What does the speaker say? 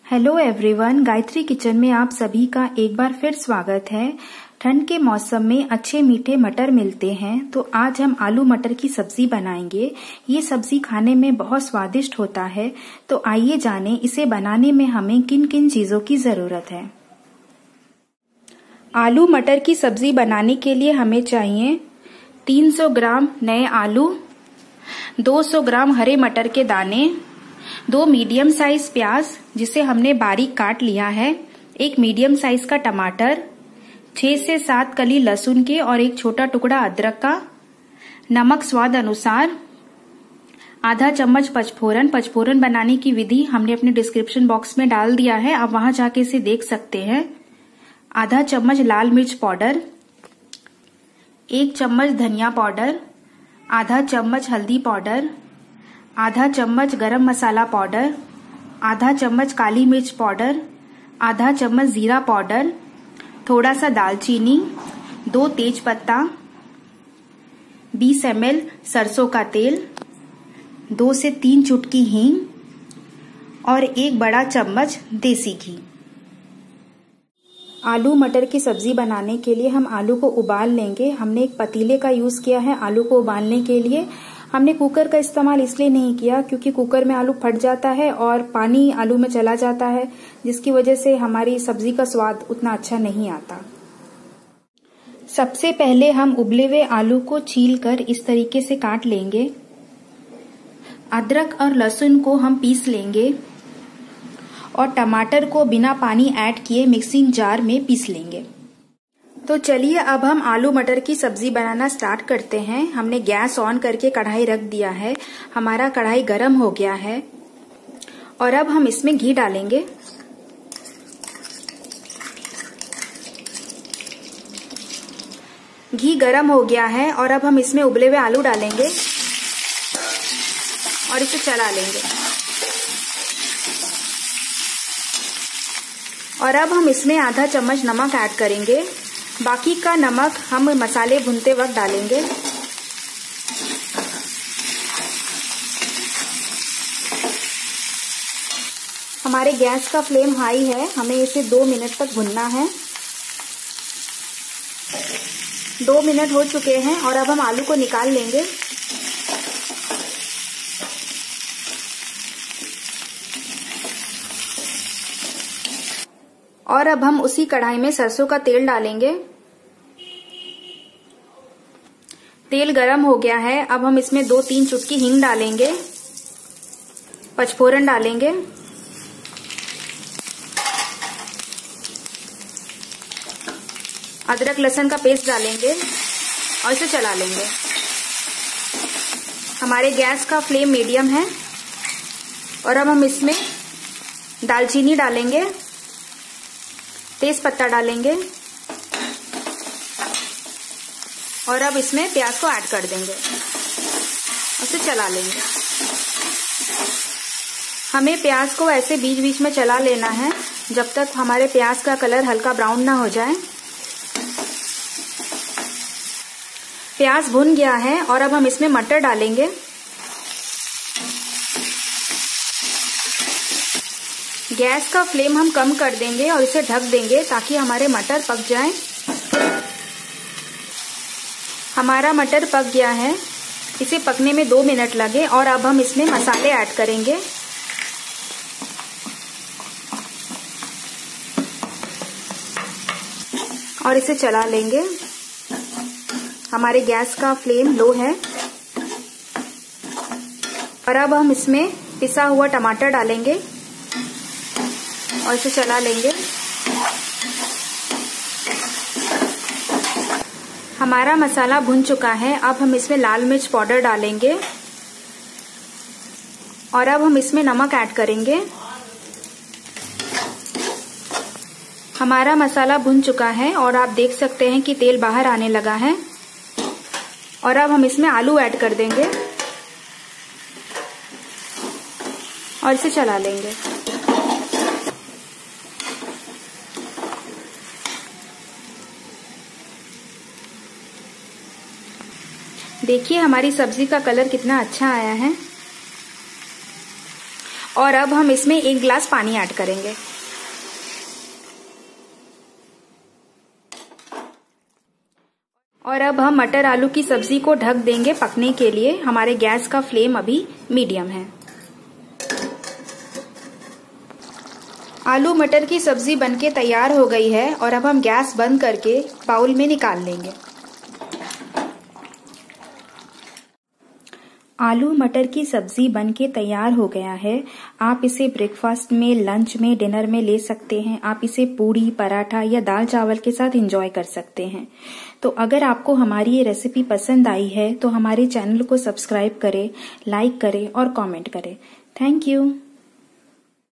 Hello everyone, Gayatri kitchen में आप सभी का एक बार फिर स्वागत है। ठंड के मौसम में अच्छे मीठे मटर मिलते हैं, तो आज हम आलू मटर की सब्जी बनाएंगे। ये सब्जी खाने में बहुत स्वादिष्ट होता है। तो आइए जाने इसे बनाने में हमें किन किन चीजों की जरूरत है। आलू मटर की सब्जी बनाने के लिए हमें चाहिए 300 ग्राम नए आलू, 200 ग्राम हरे मटर के दाने, 2 मीडियम साइज प्याज जिसे हमने बारीक काट लिया है, 1 मीडियम साइज का टमाटर, 6 से 7 कली लहसुन के और 1 छोटा टुकड़ा अदरक का, नमक स्वाद अनुसार, आधा चम्मच पचफोरन। पचफोरन बनाने की विधि हमने अपने डिस्क्रिप्शन बॉक्स में डाल दिया है, आप वहां जाके इसे देख सकते हैं। आधा चम्मच लाल मिर्च पाउडर, 1 चम्मच धनिया पाउडर, आधा चम्मच हल्दी पाउडर, आधा चम्मच गरम मसाला पाउडर, आधा चम्मच काली मिर्च पाउडर, आधा चम्मच जीरा पाउडर, थोड़ा सा दालचीनी, 2 तेज पत्ता, 20 ml सरसों का तेल, 2 से 3 चुटकी हींग और 1 बड़ा चम्मच देसी घी। आलू मटर की सब्जी बनाने के लिए हम आलू को उबाल लेंगे। हमने एक पतीले का यूज किया है आलू को उबालने के लिए। हमने कुकर का इस्तेमाल इसलिए नहीं किया क्योंकि कुकर में आलू फट जाता है और पानी आलू में चला जाता है, जिसकी वजह से हमारी सब्जी का स्वाद उतना अच्छा नहीं आता। सबसे पहले हम उबले हुए आलू को छीलकर इस तरीके से काट लेंगे। अदरक और लहसुन को हम पीस लेंगे और टमाटर को बिना पानी ऐड किए मिक्सिंग जार में पीस लेंगे। तो चलिए अब हम आलू मटर की सब्जी बनाना स्टार्ट करते हैं। हमने गैस ऑन करके कढ़ाई रख दिया है। हमारा कढ़ाई गरम हो गया है और अब हम इसमें घी डालेंगे। घी गरम हो गया है और अब हम इसमें उबले हुए आलू डालेंगे और इसे चला लेंगे। और अब हम इसमें आधा चम्मच नमक ऐड करेंगे। बाकी का नमक हम मसाले भूनते वक्त डालेंगे। हमारे गैस का फ्लेम हाई है, हमें इसे 2 मिनट तक भुनना है। 2 मिनट हो चुके हैं और अब हम आलू को निकाल लेंगे। और अब हम उसी कढ़ाई में सरसों का तेल डालेंगे। तेल गरम हो गया है। अब हम इसमें 2-3 चुटकी हींग डालेंगे, पचफोरन डालेंगे, अदरक लहसुन का पेस्ट डालेंगे और इसे चला लेंगे। हमारे गैस का फ्लेम मीडियम है और अब हम इसमें दालचीनी डालेंगे, तेज पत्ता डालेंगे और अब इसमें प्याज को ऐड कर देंगे और इसे चला लेंगे। हमें प्याज को ऐसे बीच बीच में चला लेना है जब तक हमारे प्याज का कलर हल्का ब्राउन ना हो जाए। प्याज भुन गया है और अब हम इसमें मटर डालेंगे। गैस का फ्लेम हम कम कर देंगे और इसे ढक देंगे ताकि हमारे मटर पक जाएं। हमारा मटर पक गया है, इसे पकने में 2 मिनट लगे और अब हम इसमें मसाले ऐड करेंगे। और इसे चला लेंगे। हमारे गैस का फ्लेम लो है और अब हम इसमें पिसा हुआ टमाटर डालेंगे और इसे चला लेंगे। हमारा मसाला भुन चुका है। अब हम इसमें लाल मिर्च पाउडर डालेंगे और अब हम इसमें नमक ऐड करेंगे। हमारा मसाला भुन चुका है और आप देख सकते हैं कि तेल बाहर आने लगा है। और अब हम इसमें आलू ऐड कर देंगे और इसे चला लेंगे। देखिए हमारी सब्जी का कलर कितना अच्छा आया है। और अब हम इसमें 1 गिलास पानी ऐड करेंगे। और अब हम मटर आलू की सब्जी को ढक देंगे पकने के लिए। हमारे गैस का फ्लेम अभी मीडियम है। आलू मटर की सब्जी बनके तैयार हो गई है और अब हम गैस बंद करके बाउल में निकाल लेंगे। आलू मटर की सब्जी बनके तैयार हो गया है। आप इसे ब्रेकफास्ट में, लंच में, डिनर में ले सकते हैं। आप इसे पूड़ी, पराठा या दाल चावल के साथ एंजॉय कर सकते हैं। तो अगर आपको हमारी ये रेसिपी पसंद आई है तो हमारे चैनल को सब्सक्राइब करें, लाइक करें और कमेंट करें। Thank you.